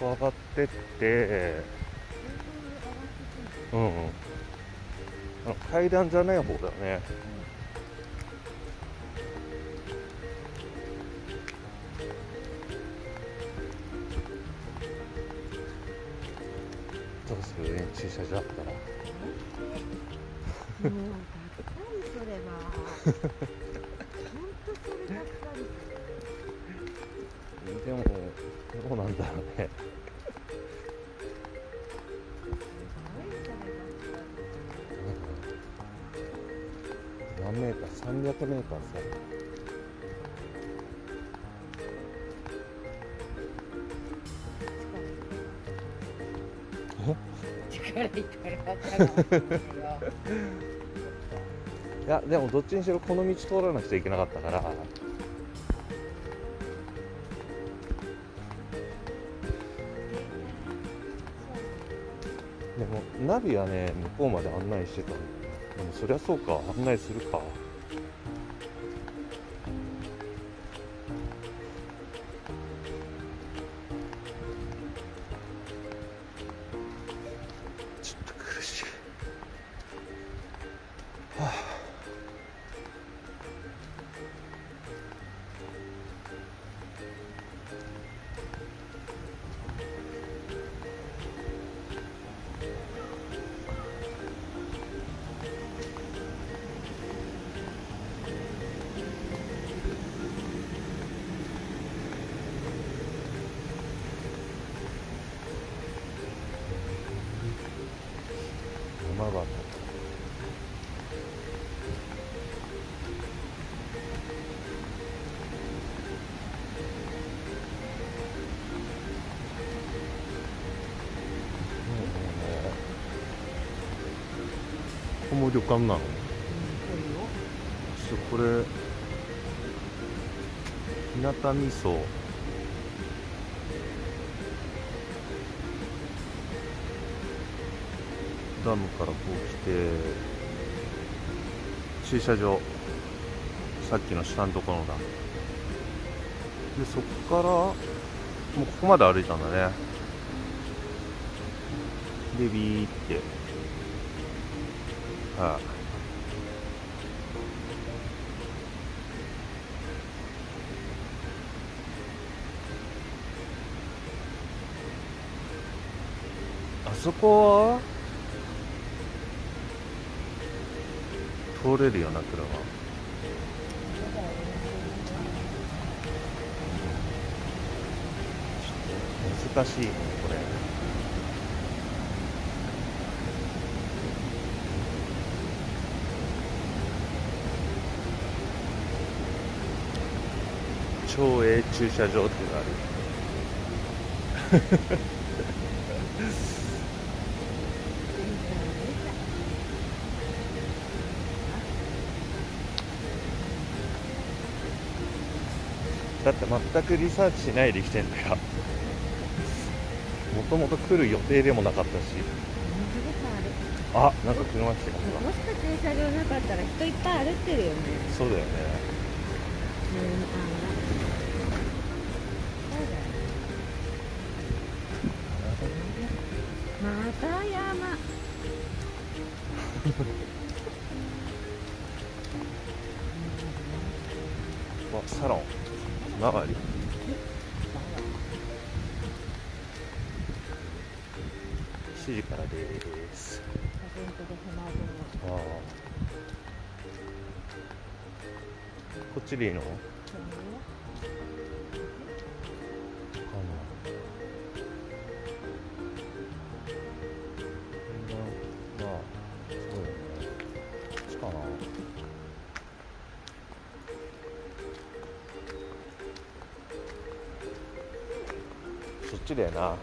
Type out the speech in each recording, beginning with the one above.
こ上がってって、うんうん、階段じゃない方だよね。どうするね、駐車場あったら。 もうがっかりそれは本当それがっかりする。 でもどうなんだろうね。何メーター？300メーターさ。 力いったら分からないよ。 いやでもどっちにしろこの道通らなくちゃいけなかったから、でもナビはね向こうまで案内してたの。でもそりゃそうか、案内するか。ちょっと苦しい。はあ、山形。ここも旅館なの？これ日向味噌。ダムからこう来て駐車場、さっきの下のところだ。でそこからもうここまで歩いたんだね。でビーって、はい、あそこは通れるような車。難しいこれ。町営駐車場っていうのがある。だって全くリサーチしないで来てんだよ。もともと来る予定でもなかったし。あ、なんか車来てますわ。 もしか駐車場なかったら人いっぱい歩ってるよね。 そうだよね。 また山。 サロン周り。7時からです。ああ、こっちでいいの？かな。まあそうだよね。こっちかな。そっちだよな。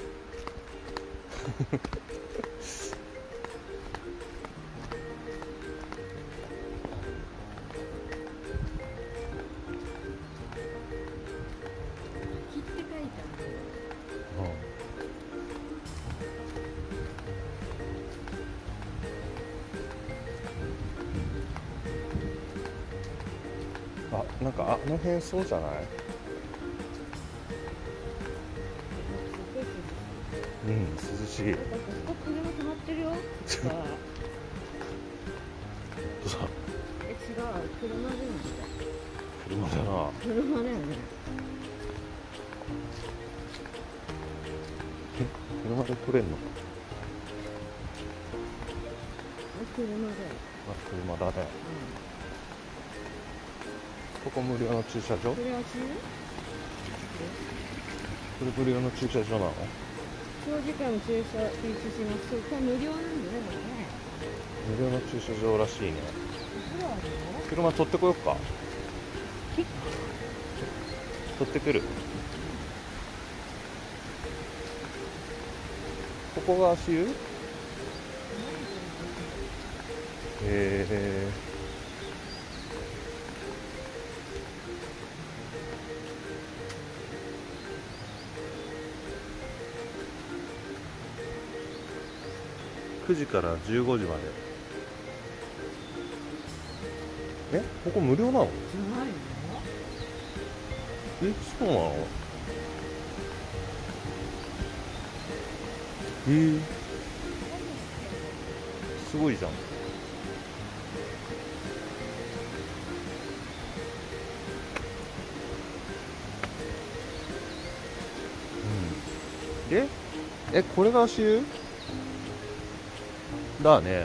あ、なんかあの辺そうじゃない？ うん、涼しい。 なんかここ車止まってるよ。さあさ違う、車じゃない車だな。 車だよね。 車で撮れんの？ 車だよ。 車だね。ここ無料の駐車場？ これはこれ無料の駐車場なの？ 長時間駐車停止します。そうこれ無料なんだよね、これね。 無料の駐車場らしいね。 いくらあるの？ 車取ってこよっか。取ってくる。ここが足湯？9時から15時まで。ここ無料なの？ じゃないの？ そうなの？すごいじゃん。これが足湯だね。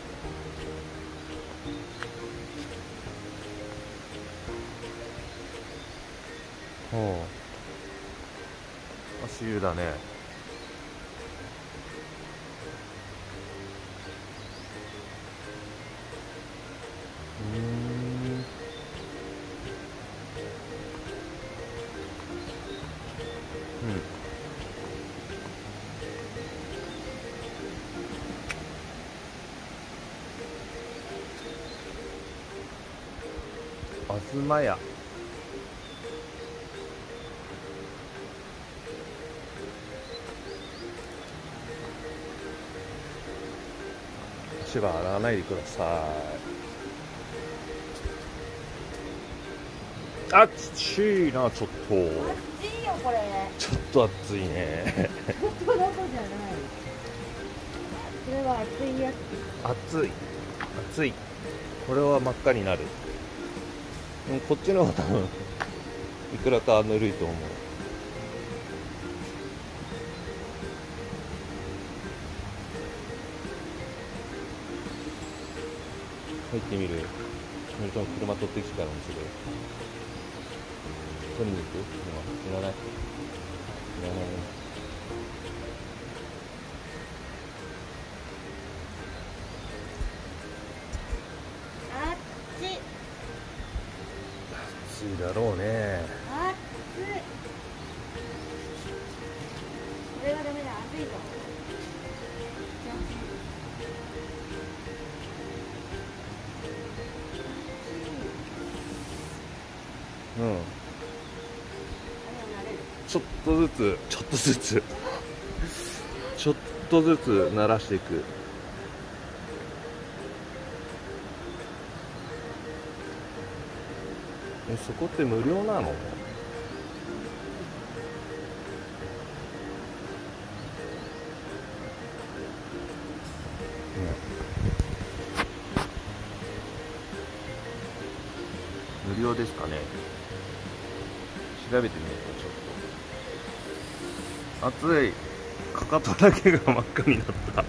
足湯だね。あずまや。足は洗わないでください。暑いな、ちょっと。 暑いよ、これ。 ちょっと暑いね。 ちょっとどこじゃない。これは暑いやつ。 暑い。これは真っ赤になる。でもこっちの方が多分いくらかぬるいと思う。入ってみる。のりちゃん車取ってきたから見せる。取りに行く？今いらない。いらない。暑いだろうね。 暑い。これはダメだ、暑いぞ。ちょっとずつ慣らしていく。そこって無料なの？無料ですかね。調べてみようか。ちょっと暑い。かかとだけが真っ赤になった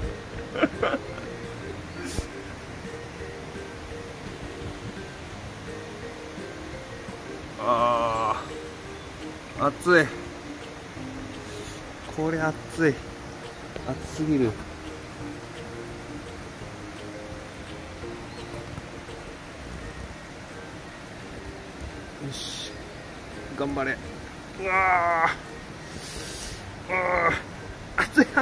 暑い。これ暑い。暑すぎる。よし、頑張れ。うわ暑い。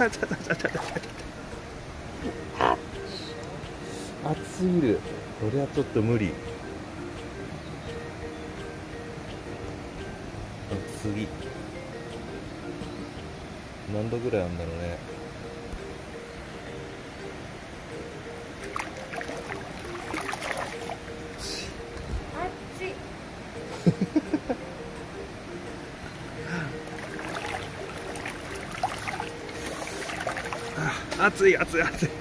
暑すぎる。これはちょっと無理。暑すぎ。何度ぐらいあるんだろうね。 暑い。 あ、暑い暑い暑い。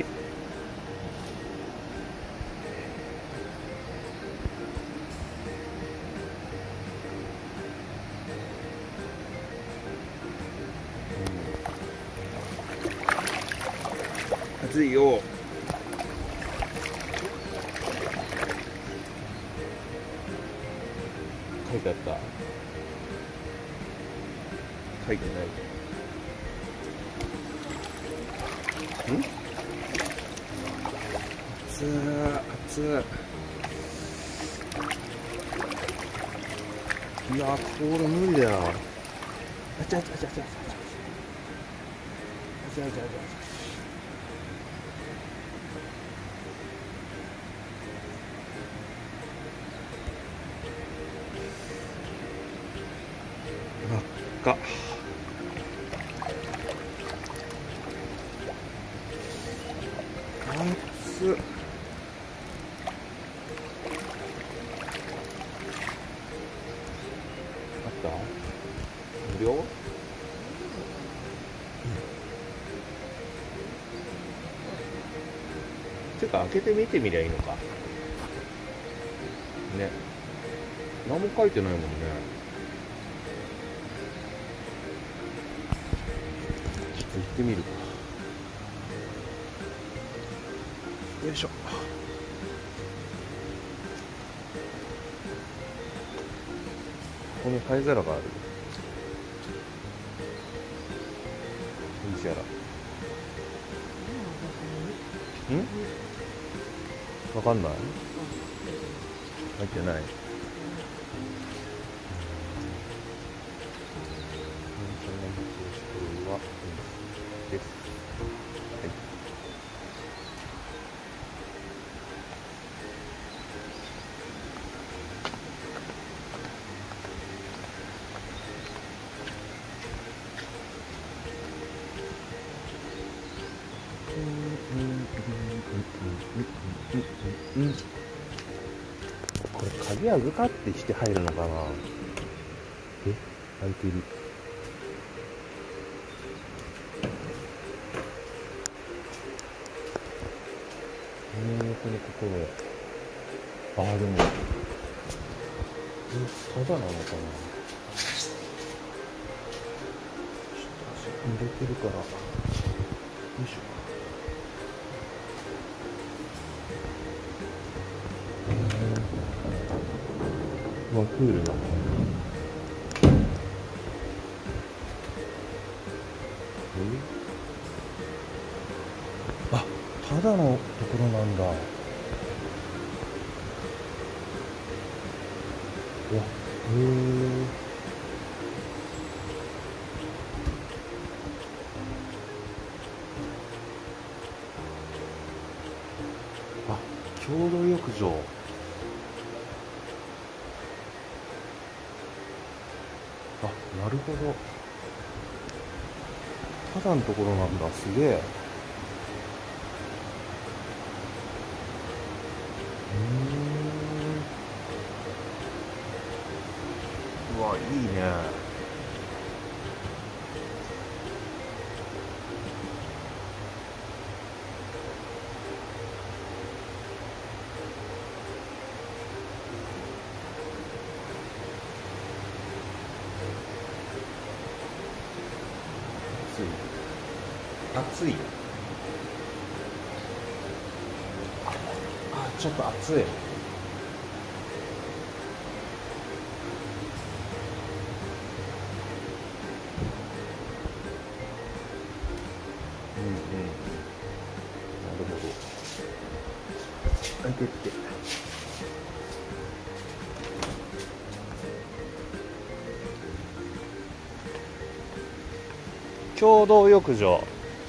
暑いよ。書いてあった。書いてない。暑い暑い。いやこれ無理だよ。あちゃあちゃあちゃあちゃあちゃあちゃあちゃあちゃあちゃ真っ赤。暑っ。あった無料？てか開けてみてみりゃいいのかね。何も書いてないもんね。ちょっと行ってみるか。よいしょ。ここに灰皿がある。いいじゃら。わかんない。入ってない。これはです。はい。これ鍵預かってして入るのかな。開いてる。この心や。でもただなのかな。ちょっと足濡れてるから。よいしょ。ワンクールだ。ただのところなんだ。うわ、共同浴場。なるほど。ただのところなんだ。すげえ。うわ、いいね。暑い。ちょっと暑い。なるほど。開けて。共同浴場。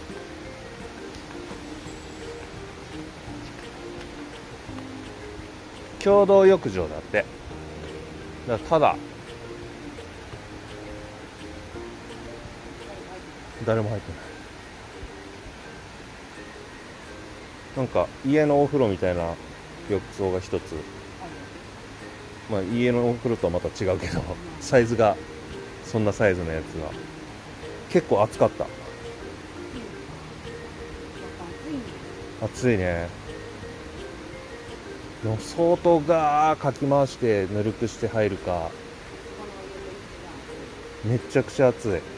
共同浴場だって。だからただ誰も入ってない。なんか家のお風呂みたいな浴槽が一つ。家のお風呂とはまた違うけど、サイズがそんなサイズのやつが結構暑かった。 暑いね。でも相当ガーかき回してぬるくして入るか、めっちゃくちゃ暑い。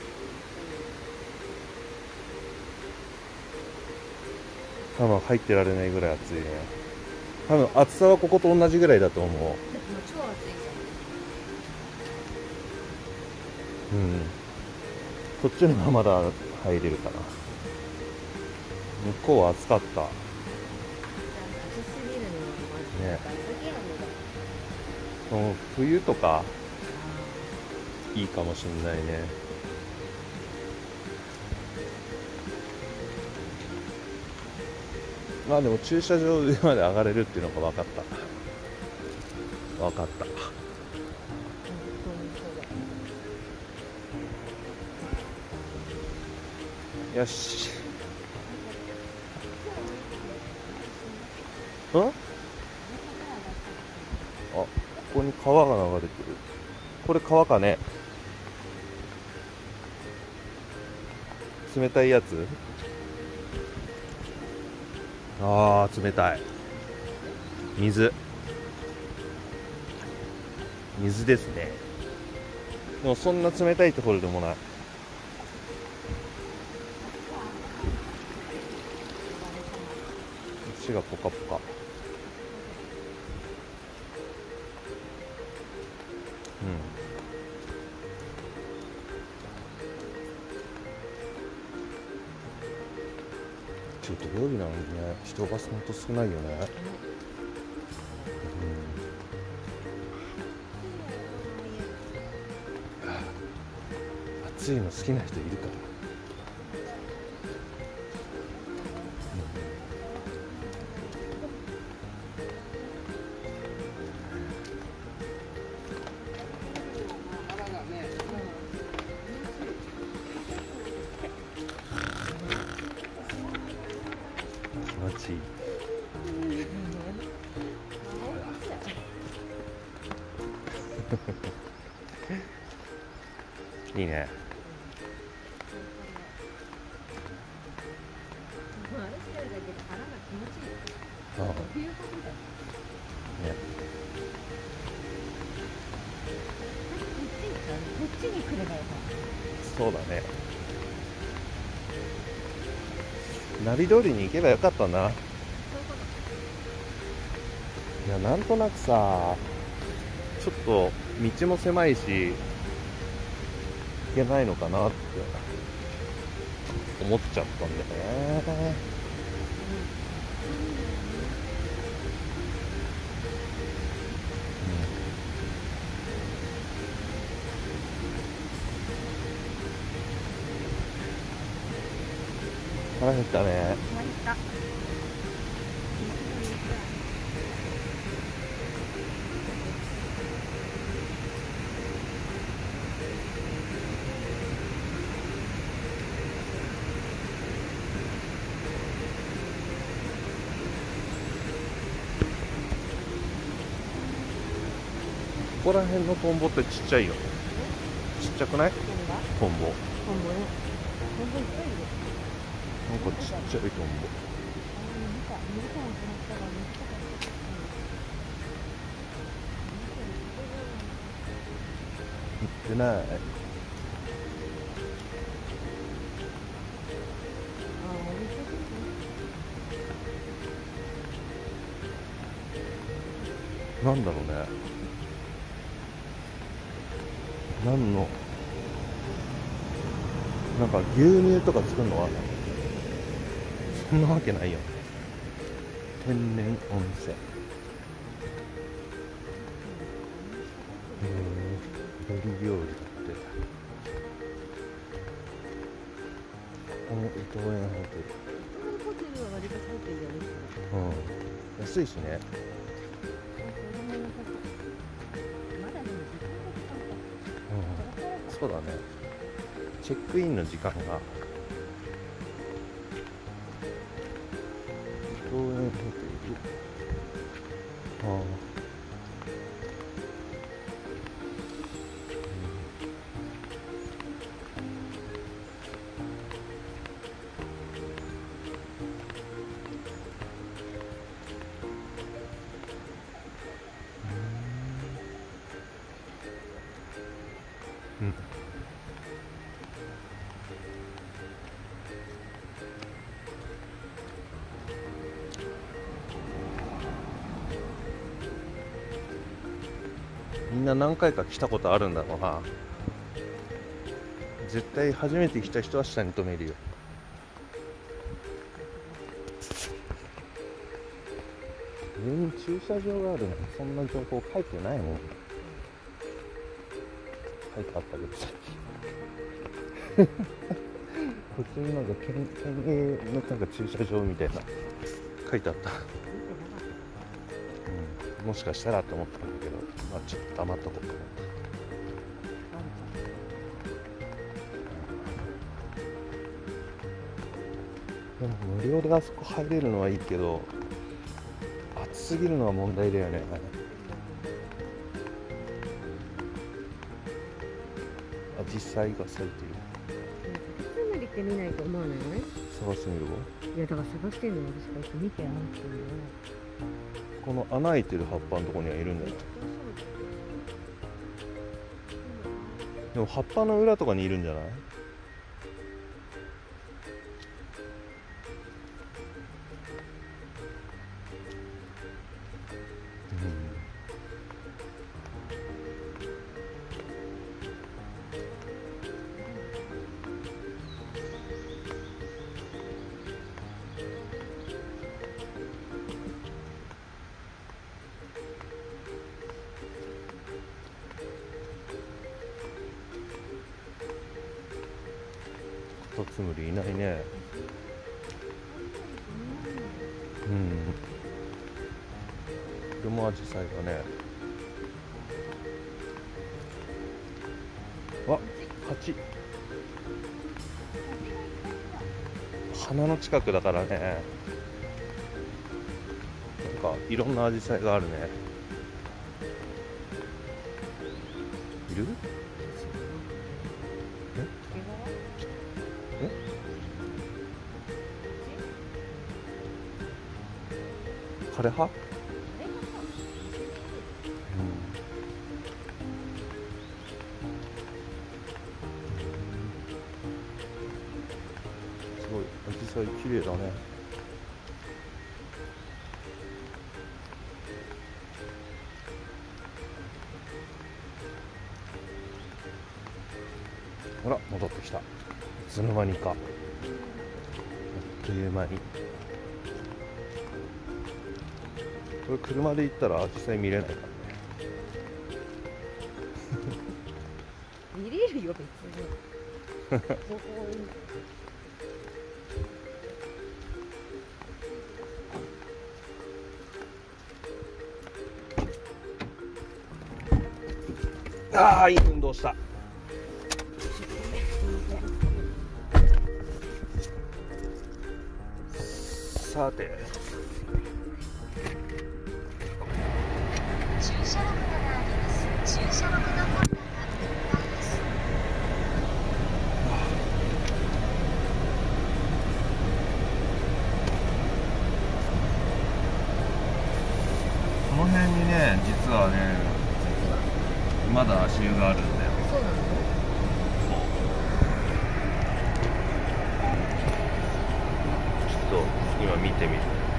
多分入ってられないぐらい暑いね。多分暑さはここと同じぐらいだと思う。 もう超暑いじうん。こっちの方がまだ入れるかな。向こうは暑かった。 ゃん。暑すぎるのはまずね。 暑すぎるのだ。 その冬とかいいかもしんないね。まあでも駐車場上まで上がれるっていうのが分かった。分かった。 本当にそうだ。 よし。あ、ここに川が流れてる。これ川かね。冷たいやつ。あー、冷たい。水ですね。でもそんな冷たいところでもない。こっちがポカポカ。ちょっと土曜日なのにね、人がほんと少ないよね。暑いの好きな人いるから。気持ちいい。いいね。 まあ、歩いてるだけで腹が気持ちいい。 ああ、 冬場みたい。 ね。 こっちに来ればよかった。 そうだね。ナビ通りに行けばよかったな。いや、なんとなくさ、ちょっと道も狭いし行けないのかなって思っちゃったんだよね。腹減ったね。 終わりか。 ここら辺のトンボってちっちゃいよ。ちっちゃくない？ 何が？ トンボ。 トンボね。トンボいっぱいいるよ。 なんかちっちゃいトンボ。 水かもしれ行ってない。 あ、お店ですね。 なんだろうね。何のなんか牛乳とか作るのはそんなわけないよ。天然温泉。料理料理だって。この伊藤園ホテル。 ホテルは割と入ってるじゃないですか。 うん、安いしね。 まだでも時間がかかるか。 うん、そうだね。チェックインの時間が伊藤園ホテル。ああ、 な何回か来たことあるんだろうな。絶対初めて来た人は下に止めるよ。上に駐車場があるのにそんな情報書いてないもん。書いてあったけどさっき普通になんか県営のなんか駐車場みたいな書いてあった、もしかしたらと思ったんだけど、まあちょっと黙っとこうかな。でも無料であそこ入れるのはいいけど、暑すぎるのは問題だよね。アジサイが咲いてる。 カタツムリって見ないと思わない？ 探してみるわ。 いやだから探してんの、私こうやって見てあるっていうのは。 この穴開いてる葉っぱのところにはいるんだよ。でも葉っぱの裏とかにいるんじゃない？カタツムリいないね。これもアジサイだね。あ、蜂。鼻の近くだからね。なんかいろんなアジサイがあるね。いる？枯れ葉？すごい、アジサイ綺麗だね。ほら、戻ってきた。いつの間にか。あっという間に。これ車で行ったらアジサイ見れないからね。 見れるよ別に。どこああ、いい運動した。さて、 駐車枠があります。駐車枠のコーナーがいっぱいです。 この辺にね、実はね、まだ足湯があるんだよ。 そうなの？ ちょっと今見てみる。